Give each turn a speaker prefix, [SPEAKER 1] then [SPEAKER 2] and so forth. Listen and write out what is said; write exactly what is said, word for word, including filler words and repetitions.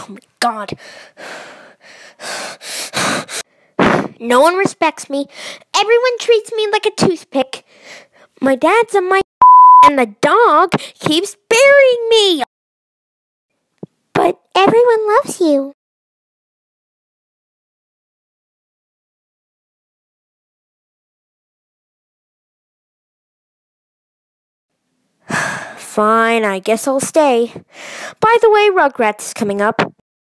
[SPEAKER 1] Oh my god. No one respects me. Everyone treats me like a toothpick. My dad's on my and the dog keeps burying me. But everyone loves you. Fine, I guess I'll stay. By the way, Rugrats is coming up.